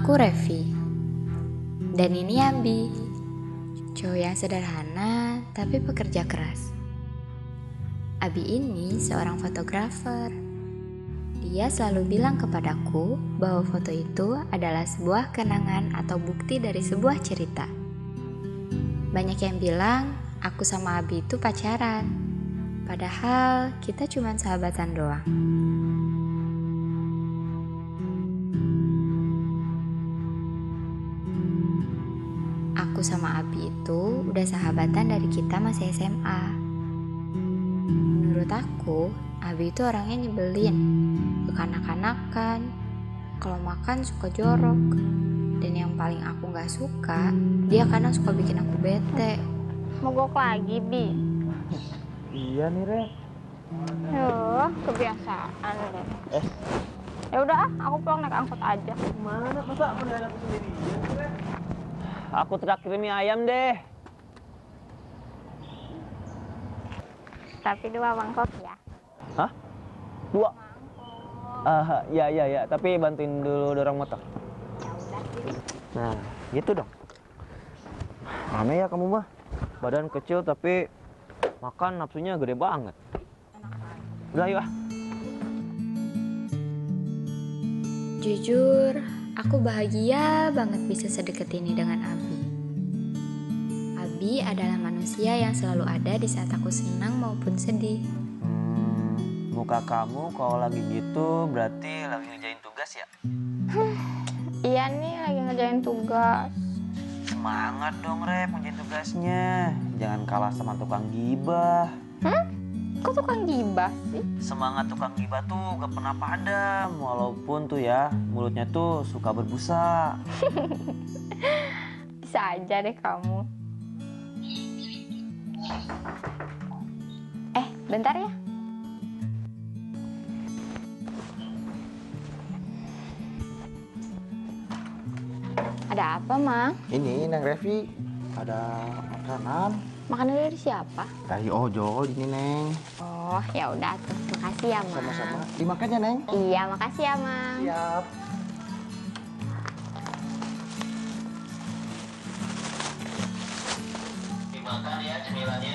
Aku Revi, dan ini Abi, cowok yang sederhana tapi pekerja keras. Abi ini seorang fotografer. Dia selalu bilang kepadaku bahwa foto itu adalah sebuah kenangan atau bukti dari sebuah cerita. Banyak yang bilang aku sama Abi itu pacaran, padahal kita cuma sahabatan doang. Aku sama Abi itu udah sahabatan dari kita masih SMA. Menurut aku, Abi itu orangnya nyebelin, kekanak-kanakan, kalau makan suka jorok. Dan yang paling aku gak suka, dia kadang suka bikin aku bete. Mogok lagi, Bi? Iya nih, Re. Kebiasaan deh. Ya udah, aku pulang naik angkot aja. Mana masa aku naik aku sendirian, Re? Aku traktir mie ayam deh. Tapi 2 mangkok ya. Hah? 2? Ya. Tapi bantuin dulu dorong motor. Ya udah sih. Nah, gitu dong. Aneh ya kamu mah. Badan kecil tapi makan nafsunya gede banget. Udah yuk ah. Jujur, aku bahagia banget bisa sedekat ini dengan Abi. Abi adalah manusia yang selalu ada di saat aku senang maupun sedih. Muka kamu kalau lagi gitu berarti lagi ngerjain tugas ya? Iya nih, lagi ngerjain tugas. Semangat dong, Rep, ngerjain tugasnya. Jangan kalah sama tukang gibah. Kok tukang gibah sih? Semangat tukang gibah tuh gak pernah padam. Walaupun tuh ya, mulutnya tuh suka berbusa. Bisa aja deh kamu. Bentar ya. Ada apa, Mang? Ini Neng Revi, ada makanan Makanan dari siapa? dari ojol ini Neng. Oh, ya udah tuh. Makasih ya, Mang. Sama-sama. Dimakan ya Neng. Iya, makasih ya, Mang. Siap. Dimakan ya cemilannya.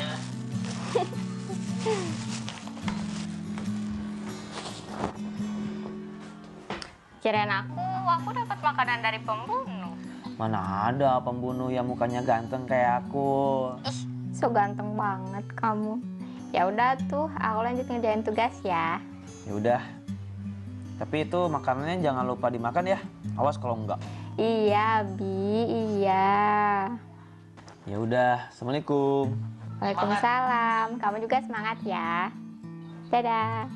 Kirain aku dapat makanan dari pembunuh. Mana ada pembunuh yang mukanya ganteng kayak aku. So ganteng banget kamu. Ya udah tuh, aku lanjut ngerjain tugas ya. Ya udah. Tapi itu makanannya jangan lupa dimakan ya. Awas kalau enggak. Iya, Bi, iya. Ya udah, assalamualaikum. Waalaikumsalam. Kamu juga semangat ya. Dadah.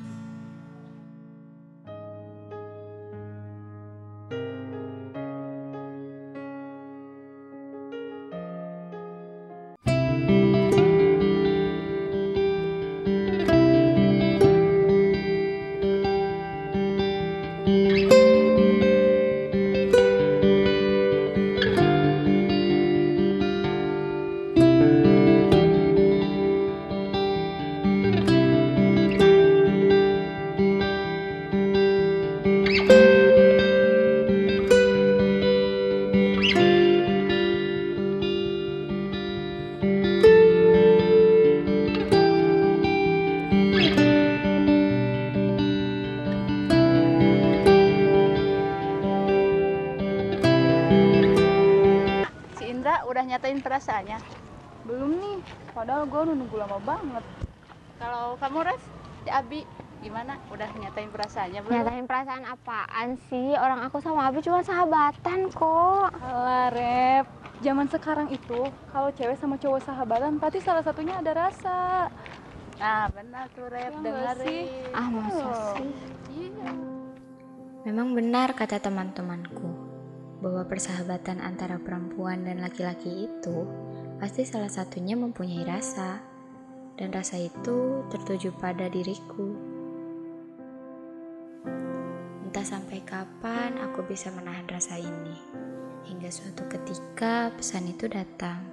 Si Indra udah nyatain perasaannya? Belum nih, padahal gue udah nunggu lama banget. Kalau kamu Res, si Abi gimana? Udah nyatain perasaannya belum? Nyatain perasaan apaan sih? Orang aku sama Abi cuma sahabatan kok. Alah Rep, zaman sekarang itu kalau cewek sama cowok sahabatan pasti salah satunya ada rasa. Nah benar tuh Rep, Ya dengerin. Ah, masa sih? Iya. Memang benar kata teman-temanku, bahwa persahabatan antara perempuan dan laki-laki itu pasti salah satunya mempunyai rasa, dan rasa itu tertuju pada diriku. Entah sampai kapan aku bisa menahan rasa ini, hingga suatu ketika pesan itu datang.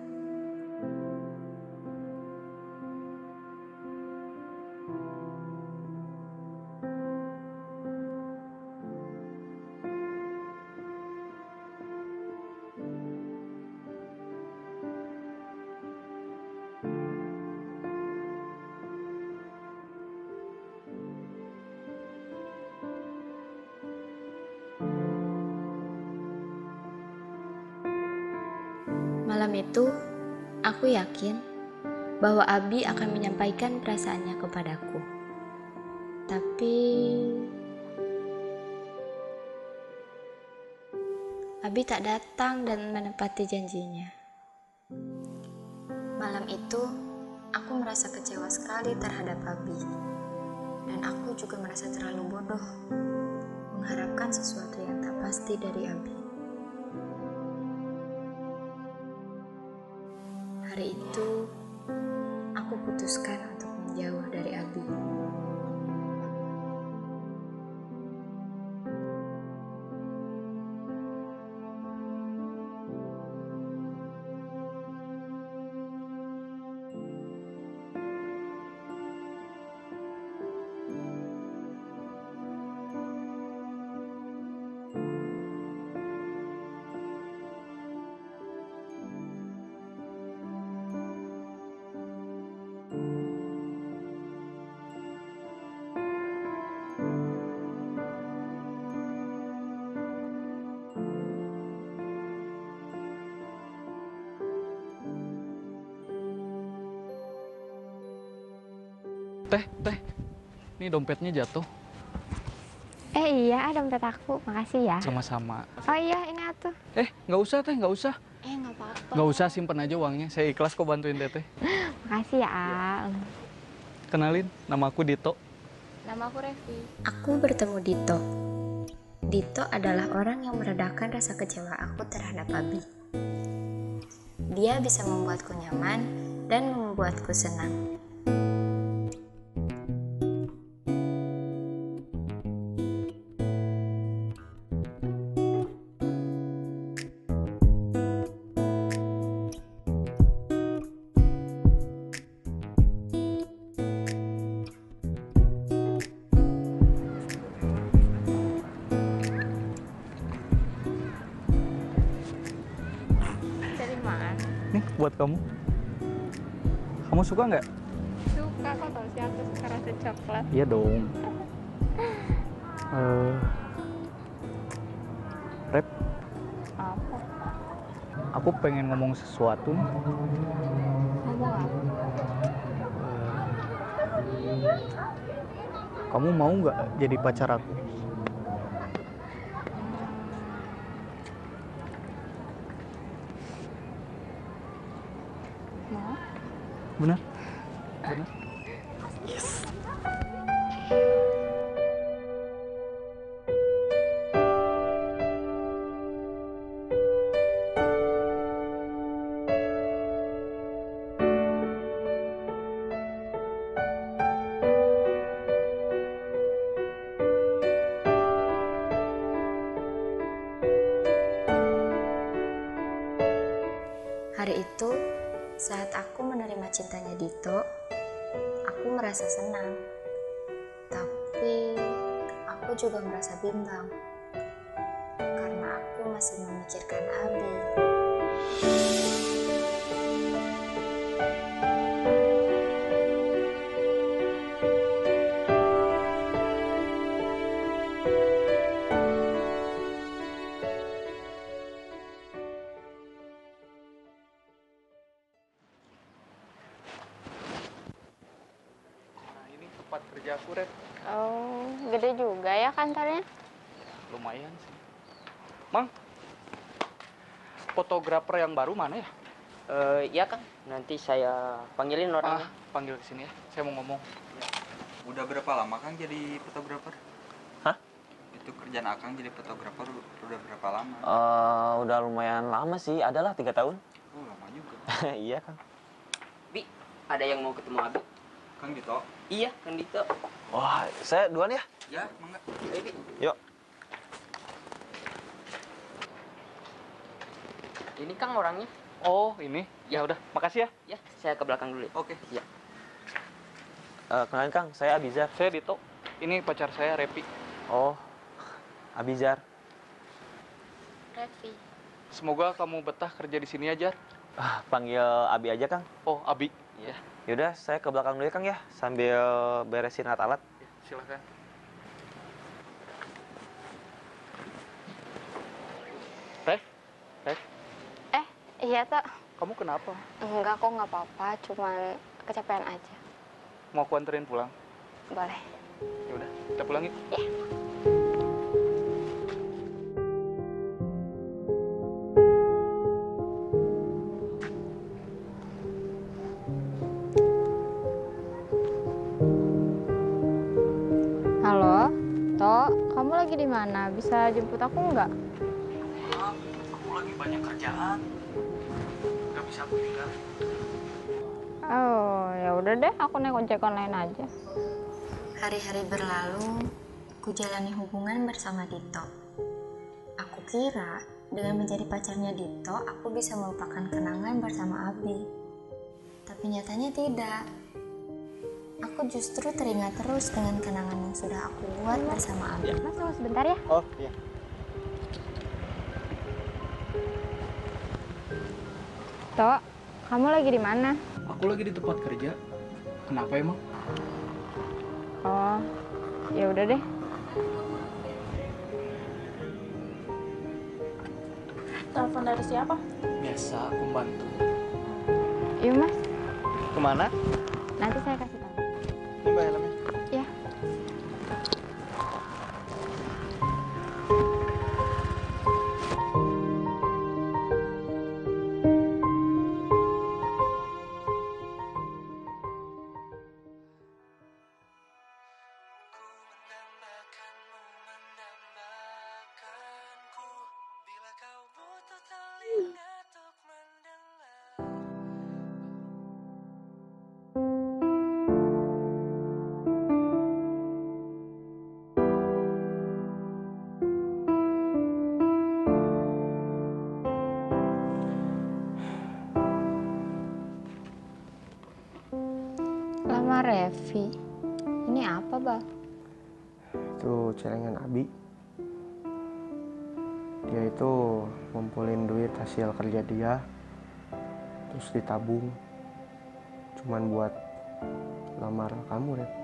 Malam itu, aku yakin bahwa Abi akan menyampaikan perasaannya kepadaku. Tapi Abi tak datang dan menepati janjinya. Malam itu, aku merasa kecewa sekali terhadap Abi. Dan aku juga merasa terlalu bodoh mengharapkan sesuatu yang tak pasti dari Abi. Hari itu, aku putuskan untuk menjauh dari Abi. Teh, ini dompetnya jatuh. Iya, dompet aku. Makasih ya. Sama-sama. Oh iya, ini atuh. Nggak usah teh, nggak usah. Nggak apa-apa. Nggak usah, simpen aja uangnya. Saya ikhlas kok bantuin teteh. Makasih ya, Al. Kenalin, nama aku Dito. Nama aku Revi. Aku bertemu Dito. Dito adalah orang yang meredakan rasa kecewa aku terhadap Abi. Dia bisa membuatku nyaman dan membuatku senang. Dari mana? Nih, buat kamu. Kamu suka nggak? Suka kok, tau sih aku suka rasa coklat. Iya dong. Rep, Apa? aku pengen ngomong sesuatu nih. Ngomong apa? Kamu mau nggak jadi pacar aku? Mau? Bener? Bener? Hari itu, saat aku menerima cintanya Dito, aku merasa senang. Tapi, aku juga merasa bimbang. Karena aku masih memikirkan Abi. Nah, ini tempat kerja aku, Rep. Oh, gede juga ya kantornya? Lumayan sih. Mang, fotografer yang baru mana ya? Iya Kang, nanti saya panggilin orangnya. Panggil ke sini ya. Saya mau ngomong. Udah berapa lama Kang jadi fotografer? Hah? Itu kerjaan Akang jadi fotografer udah berapa lama? Udah lumayan lama sih, adalah 3 tahun. Oh, lama juga. Iya Kang. Bi, ada yang mau ketemu Abi? Kang Dito? Iya, Kang Dito. Wah, saya duluan ya. Ya, mangga. Ayo, Bi. Yuk. Ini Kang orangnya. Oh, ini. Ya udah, makasih ya. Ya, saya ke belakang dulu ya. Oke. Ya. Kenalin Kang, saya Abizar. Saya Dito. Ini pacar saya, Repi. Oh, Abizar. Revi. Semoga kamu betah kerja di sini aja. Panggil Abi aja Kang. Oh, Abi. Ya. Yaudah, saya ke belakang dulu ya Kang ya, sambil beresin alat-alat. Ya, silakan. Ref? Iya, Tok. Kamu kenapa? Enggak kok, nggak apa-apa, cuman kecapean aja. Mau aku anterin pulang? Boleh. Ya udah, kita pulang yuk. Halo, Tok, kamu lagi di mana? Bisa jemput aku nggak? Aku lagi banyak kerjaan. Gak bisa aku tinggal. Oh, ya udah deh, aku naik ojek online aja. Hari-hari berlalu, ku jalani hubungan bersama Dito. Aku kira dengan menjadi pacarnya Dito, aku bisa melupakan kenangan bersama Abi. Tapi nyatanya tidak. Aku justru teringat terus dengan kenangan yang sudah aku buat bersama Abi. Mas, tunggu sebentar ya. Oh iya. Tok, kamu lagi di mana? Aku lagi di tempat kerja. Kenapa emang? Oh, ya udah deh. Telepon dari siapa? Biasa, aku bantu. Yuk mas, Kemana? nanti saya kasih tahu. Ini Mbak helmnya. Ya. Lama Revi. Ini apa, Bang? Itu celengan Abi. Dia itu ngumpulin duit hasil kerja dia, terus ditabung, cuman buat lamar kamu, Rep.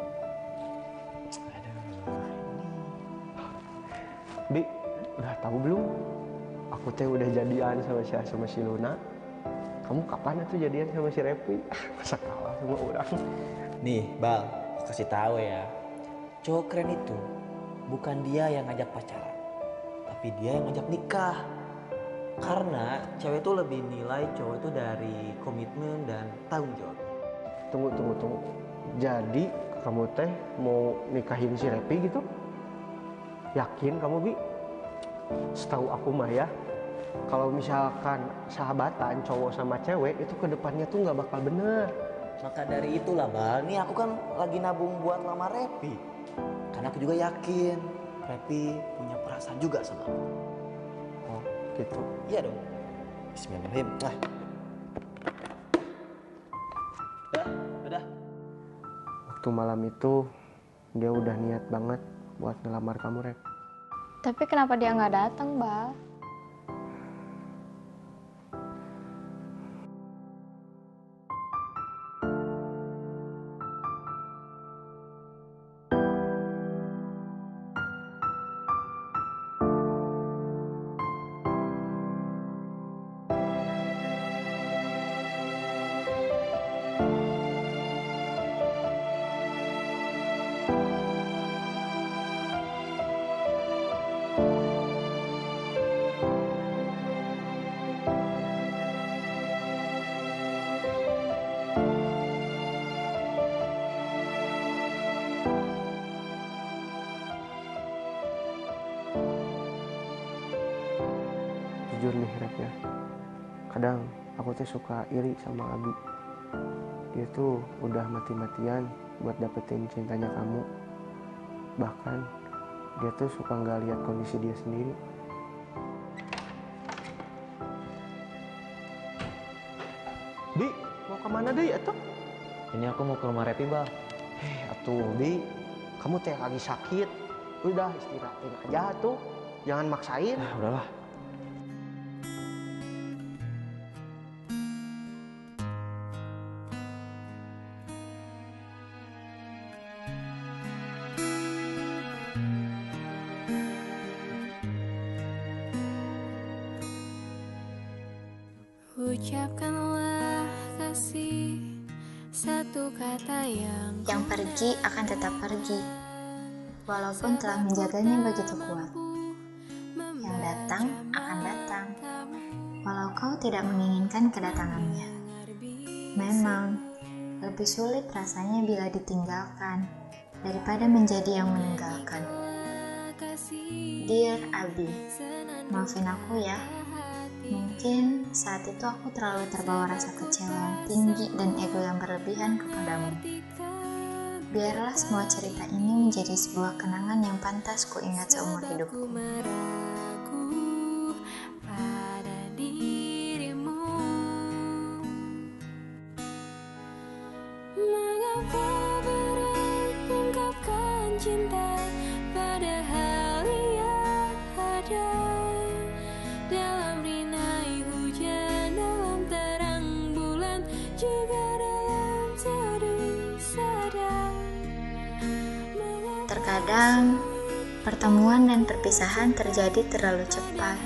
Bi, udah tahu belum? Aku teh udah jadian sama si Luna. Kamu kapan tuh jadian sama si Revi? Masa kalah sama orang? Nih, Bal, aku kasih tahu ya. Cowok keren itu bukan dia yang ngajak pacaran, tapi dia yang ngajak nikah. Karena cewek itu lebih nilai cowok itu dari komitmen dan tanggung jawab. Tunggu. Jadi kamu teh mau nikahin si Revi gitu? Yakin kamu, Bi? Setahu aku mah ya, kalau misalkan sahabatan cowok sama cewek itu kedepannya tuh nggak bakal bener. Maka dari itulah, Bal, nih aku kan lagi nabung buat lamar Revi. Karena aku juga yakin Revi punya perasaan juga sama aku. Oh, gitu. Iya dong. Bismillahirrahmanirrahim. Udah. Waktu malam itu dia udah niat banget buat ngelamar kamu, Rep. Tapi kenapa dia nggak datang, Bang? Jujur nih, Rep ya. Kadang aku tuh suka iri sama Abi. Dia tuh udah mati-matian buat dapetin cintanya kamu. Bahkan dia tuh suka nggak lihat kondisi dia sendiri. Bi, mau kemana deh ya tuh? Ini aku mau ke rumah Repi, Bang. Atuh, Bi, kamu teh lagi sakit. Udah istirahatin aja tuh, jangan maksain. Udahlah. Ucapkanlah kasih, satu kata Yang pergi akan tetap pergi, walaupun telah menjaganya begitu kuat. Yang datang akan datang, walau kau tidak menginginkan kedatangannya. Memang, lebih sulit rasanya bila ditinggalkan daripada menjadi yang meninggalkan. Dear Abi, maafin aku ya. Mungkin saat itu aku terlalu terbawa rasa kecewa yang tinggi dan ego yang berlebihan kepadamu. Biarlah semua cerita ini menjadi sebuah kenangan yang pantas ku ingat seumur hidupku. Mengapa berat ungkapkan cinta, padahal ia ada dalam rinai hujan, dalam terang bulan, juga dalam teduh sadar. Terkadang pertemuan dan perpisahan terjadi terlalu cepat.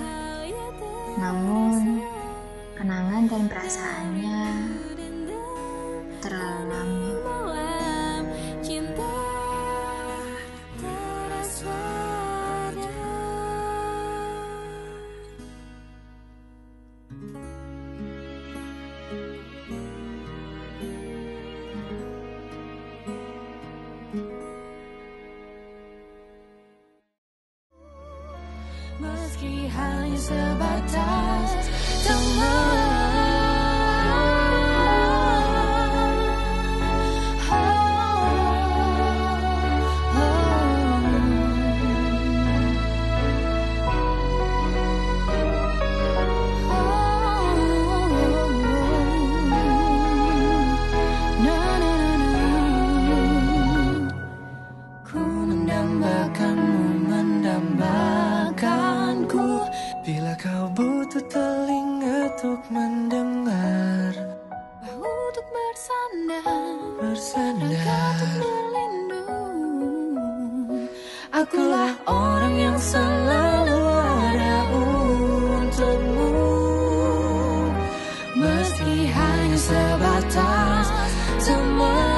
Namun kenangan dan perasaannya terlalu lama. Cinta terasa ada. Meski hanya sebatas teman. Bila kau butuh telinga untuk mendengar, Bahu untuk bersandar, bersandar, untuk berlindung. akulah orang yang selalu ada untukmu. Meski hanya sebatas teman.